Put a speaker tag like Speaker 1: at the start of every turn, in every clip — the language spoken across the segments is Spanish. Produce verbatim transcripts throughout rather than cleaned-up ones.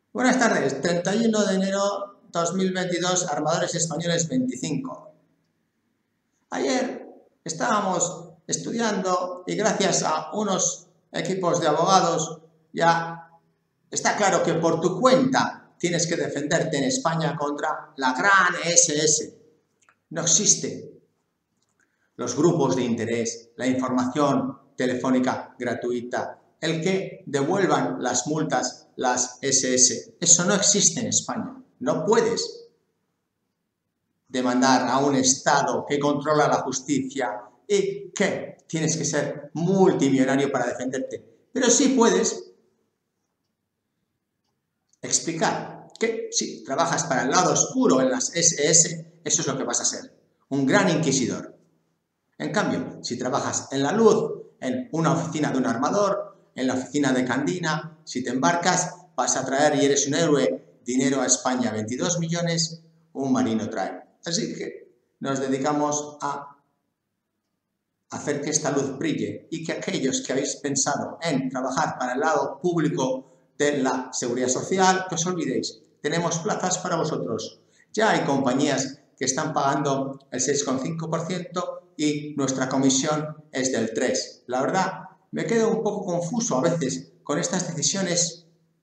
Speaker 1: Buenas tardes, treinta y uno de enero de dos mil veintidós, Armadores Españoles veinticinco. Ayer estábamos estudiando y gracias a unos equipos de abogados ya está claro que por tu cuenta tienes que defenderte en España contra la gran ese ese. No existe los grupos de interés, la información telefónica gratuita, el que devuelvan las multas, las ese ese. Eso no existe en España. No puedes demandar a un Estado que controla la justicia y que tienes que ser multimillonario para defenderte. Pero sí puedes explicar que si trabajas para el lado oscuro en las ese ese, eso es lo que vas a ser, un gran inquisidor. En cambio, si trabajas en la luz, en una oficina de un armador, en la oficina de Candina, si te embarcas, vas a traer y eres un héroe, dinero a España, veintidós millones, un marino trae. Así que nos dedicamos a hacer que esta luz brille y que aquellos que habéis pensado en trabajar para el lado público de la seguridad social, que os olvidéis, tenemos plazas para vosotros. Ya hay compañías que están pagando el seis coma cinco por ciento y nuestra comisión es del tres por ciento. La verdad, me quedo un poco confuso a veces con estas decisiones.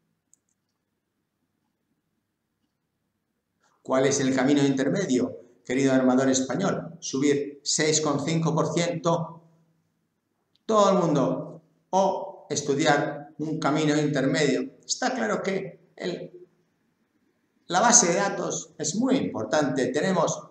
Speaker 1: ¿Cuál es el camino intermedio, querido armador español? Subir seis coma cinco por ciento todo el mundo o estudiar un camino intermedio. Está claro que el, la base de datos es muy importante. Tenemos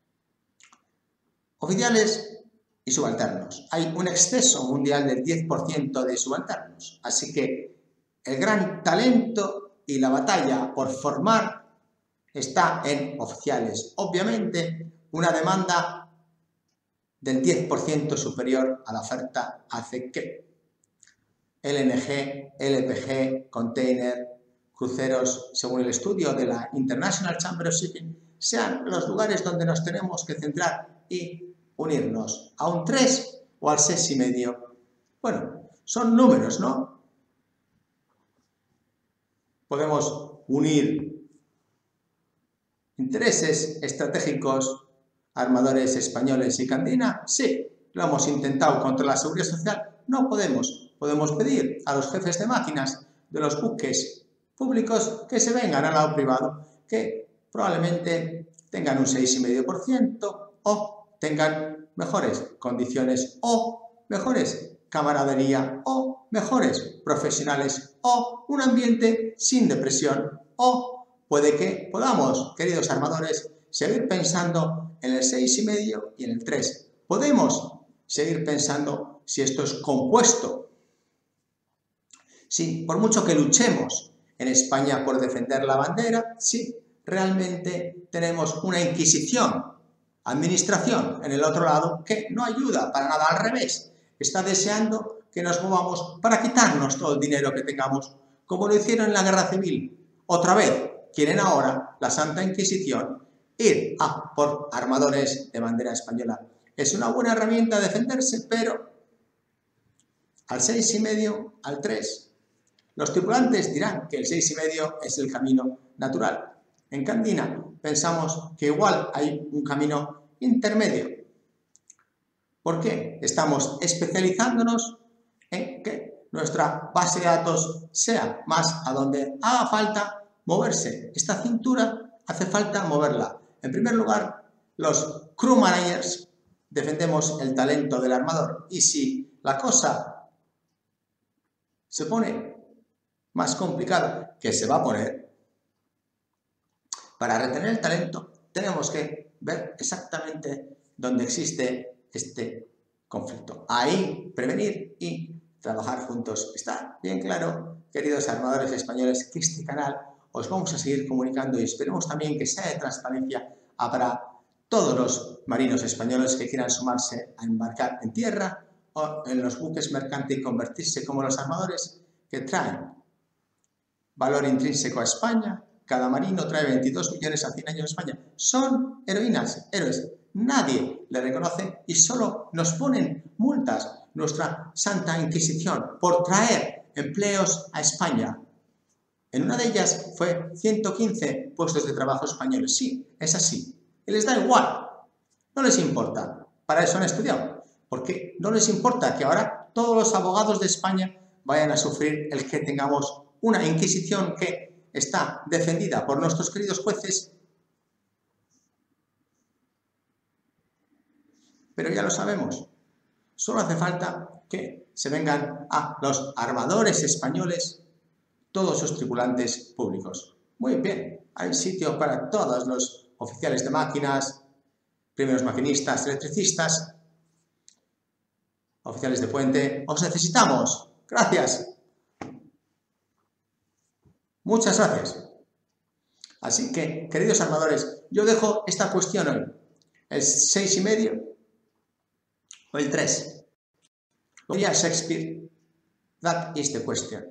Speaker 1: oficiales y subalternos. Hay un exceso mundial del diez por ciento de subalternos. Así que el gran talento y la batalla por formar está en oficiales. Obviamente, una demanda del diez por ciento superior a la oferta hace que L N G, L P G, container, cruceros, según el estudio de la International Chamber of Shipping, sean los lugares donde nos tenemos que centrar y unirnos a un tres o al seis y medio. Bueno, son números, ¿no? Podemos unir intereses estratégicos, armadores españoles y Candina. Sí, lo hemos intentado contra la seguridad social. No podemos. Podemos pedir a los jefes de máquinas de los buques públicos que se vengan al lado privado, que probablemente tengan un seis coma cinco por ciento o tengan mejores condiciones o mejores camaradería o mejores profesionales o un ambiente sin depresión o puede que podamos, queridos armadores, seguir pensando en el seis coma cinco y en el tres. Podemos seguir pensando si esto es compuesto. Sí, por mucho que luchemos en España por defender la bandera, sí, realmente tenemos una inquisición, administración en el otro lado que no ayuda para nada, al revés. Está deseando que nos movamos para quitarnos todo el dinero que tengamos, como lo hicieron en la Guerra Civil. Otra vez, quieren ahora la Santa Inquisición ir a por armadores de bandera española. Es una buena herramienta de defenderse, pero al seis coma cinco, al tres. Los tripulantes dirán que el seis coma cinco es el camino natural. En Candina pensamos que igual hay un camino intermedio. ¿Por qué? Estamos especializándonos en que nuestra base de datos sea más a donde haga falta moverse. Esta cintura hace falta moverla. En primer lugar, los crew managers defendemos el talento del armador. Y si la cosa se pone más complicada, que se va a poner, para retener el talento tenemos que ver exactamente dónde existe este conflicto. Ahí prevenir y trabajar juntos. Está bien claro, queridos armadores españoles, que este canal os vamos a seguir comunicando y esperemos también que sea de transparencia para todos los marinos españoles que quieran sumarse a embarcar en tierra o en los buques mercantes y convertirse como los armadores que traen valor intrínseco a España. Cada marino trae veintidós millones a cien años en España. Son heroínas, héroes. Nadie le reconoce y solo nos ponen multas, nuestra Santa Inquisición, por traer empleos a España. En una de ellas fue ciento quince puestos de trabajo españoles. Sí, es así. Y les da igual. No les importa. Para eso han estudiado. Porque no les importa que ahora todos los abogados de España vayan a sufrir el que tengamos una Inquisición que está defendida por nuestros queridos jueces. Pero ya lo sabemos. Solo hace falta que se vengan a los armadores españoles todos sus tripulantes públicos. Muy bien, hay sitio para todos los oficiales de máquinas, primeros maquinistas, electricistas, oficiales de puente. ¡Os necesitamos! ¡Gracias! Muchas gracias. Así que, queridos armadores, yo dejo esta cuestión hoy. ¿El seis y medio o el tres? Como diría Shakespeare, that is the question.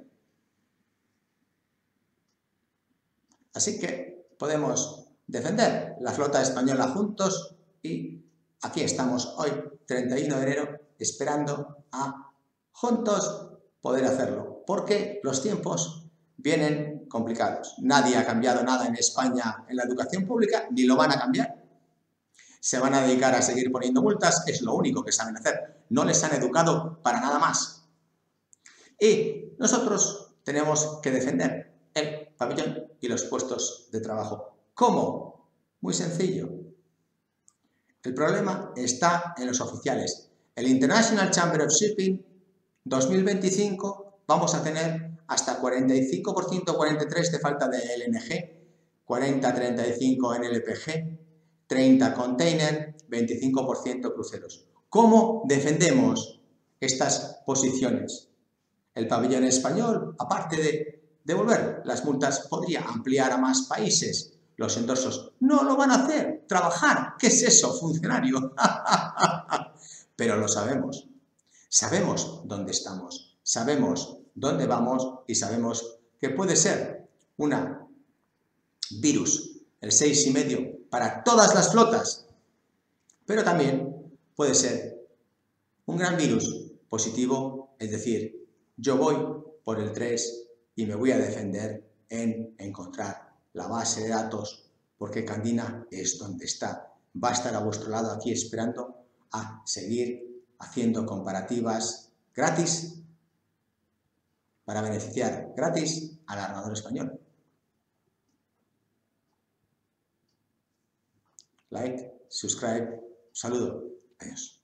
Speaker 1: Así que podemos defender la flota española juntos y aquí estamos hoy, treinta y uno de enero, esperando a juntos poder hacerlo, porque los tiempos vienen complicados. Nadie ha cambiado nada en España en la educación pública, ni lo van a cambiar. Se van a dedicar a seguir poniendo multas, es lo único que saben hacer. No les han educado para nada más. Y nosotros tenemos que defender el pabellón y los puestos de trabajo. ¿Cómo? Muy sencillo. El problema está en los oficiales. El International Chamber of Shipping dos mil veinticinco vamos a tener hasta cuarenta y cinco por ciento, cuarenta y tres por ciento de falta de L N G, cuarenta a treinta y cinco en L P G, treinta container, veinticinco por ciento cruceros. ¿Cómo defendemos estas posiciones? El pabellón español, aparte de devolver las multas, podría ampliar a más países los endorsos. No lo van a hacer. Trabajar. ¿Qué es eso, funcionario? Pero lo sabemos. Sabemos dónde estamos. Sabemos dónde vamos y sabemos que puede ser una virus, el seis y medio, para todas las flotas. Pero también puede ser un gran virus positivo, es decir, yo voy por el tres y me voy a defender en encontrar la base de datos, porque Candina es donde está. Va a estar a vuestro lado aquí esperando a seguir haciendo comparativas gratis para beneficiar gratis al armador español. Like, subscribe, saludo, adiós.